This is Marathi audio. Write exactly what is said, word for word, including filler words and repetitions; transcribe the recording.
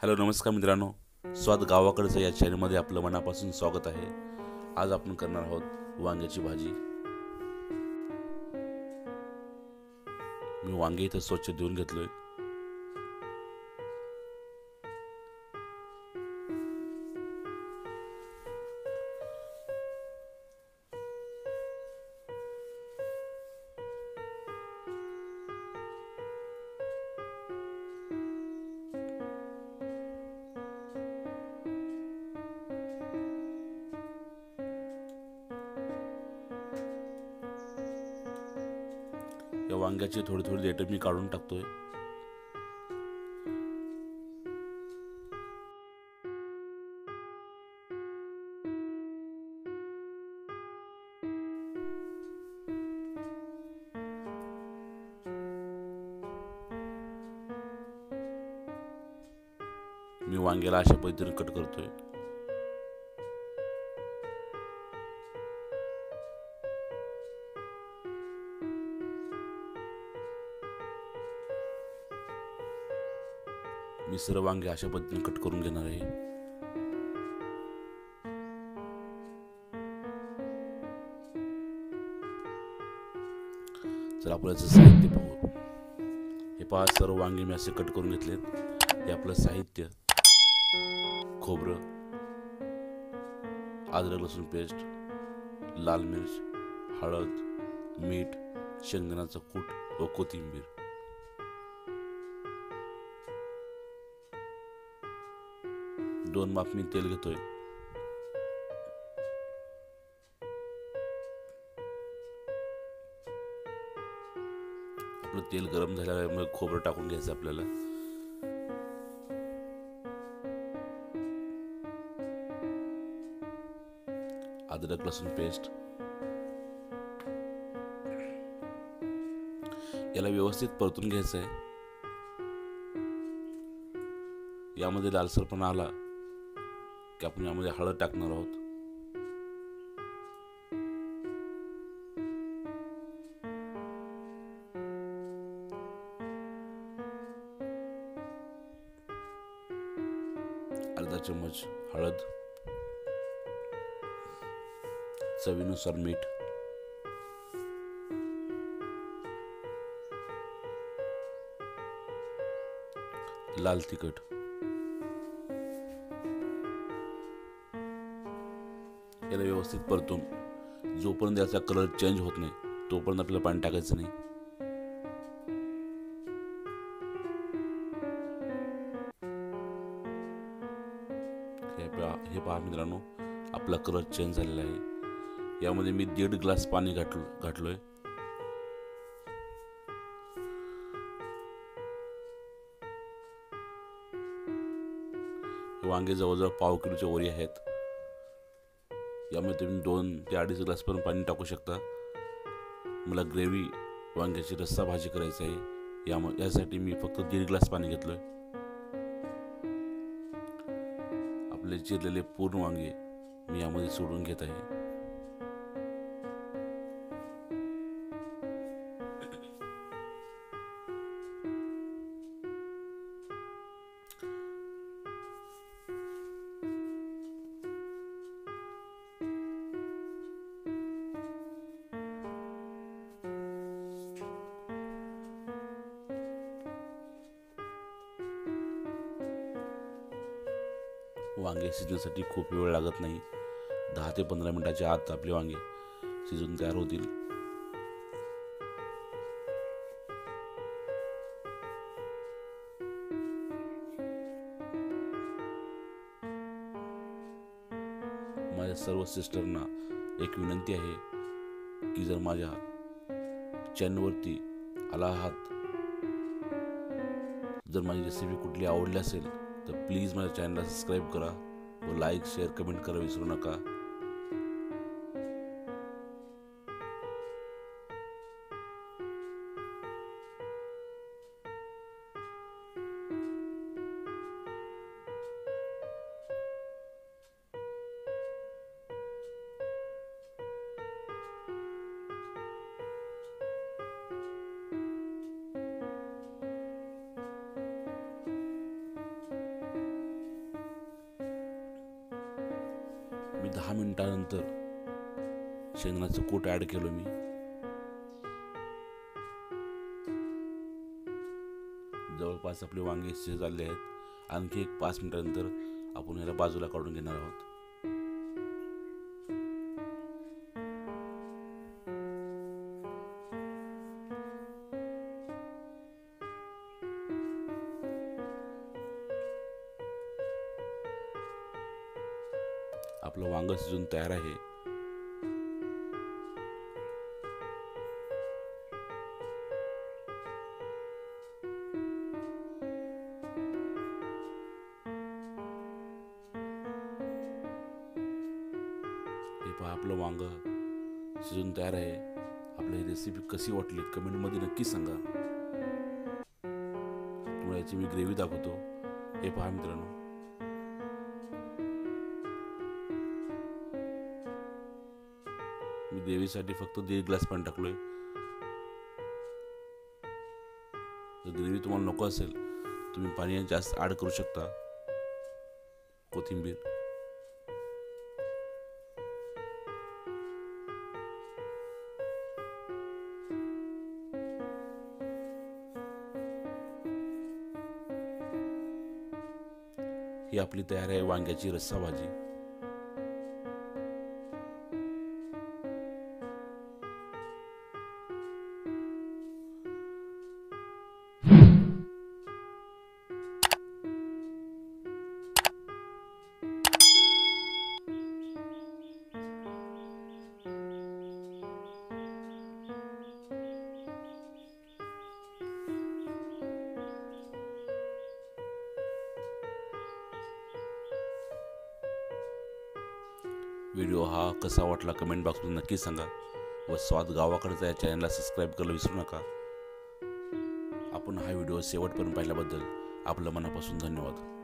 हॅलो नमस्कार मित्रांनो, स्वाद गावाकडचं या चॅनलमध्ये आपलं मनापासून स्वागत आहे. आज आपण करणार आहोत वांग्याची भाजी. मी वांगे इथं स्वच्छ धुवून घेतलोय. या वांग्याची थोडी थोडी देठ मी काढून टाकतोय. मी वांग्याला अशा पद्धतीने कट करतोय. मी सर्व वांगे अशा पद्धतीने कट करून घेणार आहे. चला आपण याचं साहित्य पाहू. हे पहा, सर्व वांगे मी असे कट करून घेतलेत. हे आपलं साहित्य: खोबरं, अद्रक लसूण पेस्ट, लाल मिर्च, हळद, मीठ, शेंगदाण्याचा कूट व कोथिंबीर. दोन माप मी तेल घेतोय. आपलं तेल गरम झाल्यामुळे खोबरं टाकून घ्यायचं आपल्याला. अद्रक लसूण पेस्ट याला व्यवस्थित परतून घ्यायचं आहे. यामध्ये लालसरपणा आला की आपण यामध्ये हळद टाकणार आहोत. अर्धा चम्मच हळद, चवीनुसार मीठ, लाल तिखट, याला व्यवस्थित परतून जोपर्यंत याचा कलर चेंज होत नाही तोपर्यंत आपल्याला पाणी टाकायचं नाही. हे पहा मित्रांनो, आपला कलर चेंज झालेला आहे. यामध्ये मी दीड ग्लास पाणी घातलो घातलोय. वांगे जवळजवळ पाव किलोचे वरी आहेत. यामध्ये तुम्ही दोन ते अडीच ग्लास पर्यंत पाणी टाकू शकता. मला ग्रेव्ही वांग्याची रस्सा भाजी करायची आहे. या यासाठी मी फक्त दीड ग्लास पाणी घेतलोय. आपले चिरलेले पूर्ण वांगे मी यामध्ये सोडून घेत आहे. वांगे शिजण्यासाठी खूप वेळ लागत नाही. दहा ते पंधरा मिनिटाच्या आत आपले वांगे शिजून तयार होतील. माझ्या सर्व सिस्टरना एक विनंती आहे की जर माझ्या चॅनलवरती आला आहात, जर माझी रेसिपी कुठली आवडली असेल तर प्लीज माझ्या चॅनलला सबस्क्राईब करा व लाईक, शेअर, कमेंट करा विसरू नका. दहा मिनिटानंतर शेंगदाण्याचं कूट ॲड केलं मी. जवळपास आपले वांगे शिजले आहेत. आणखी एक पाच मिनिटानंतर आपण याला बाजूला काढून घेणार आहोत. आपलं वांग शिजून तयार आहे. हे पहा, आपलं वांग शिजून तयार आहे. आपल्याला ही रेसिपी कशी वाटली कमेंटमध्ये नक्की सांगा. तुम्हाला याची मी ग्रेव्ही दाखवतो. हे पहा मित्रांनो, मी ग्रेव्हीसाठी फक्त दीड ग्लास पाणी टाकलोय. जर ग्रेव्ही तुम्हाला नको असेल तुम्ही पाणी जास्त ॲड करू शकता. कोथिंबीर, ही आपली तयार आहे वांग्याची रस्सा भाजी. व्हिडिओ हा कसा वाटला कमेंट बॉक्समध्ये नक्की सांगा. व स्वाद गावाकडचा या चॅनलला सबस्क्राईब करायला विसरू नका. आपण हा व्हिडिओ शेवटपर्यंत पाहिल्याबद्दल आपलं मनापासून धन्यवाद.